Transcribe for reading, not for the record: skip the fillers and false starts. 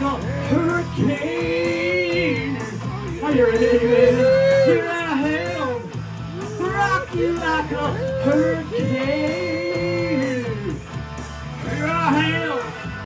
a hurricane. Are you ready? Here I am, rock you like a hurricane.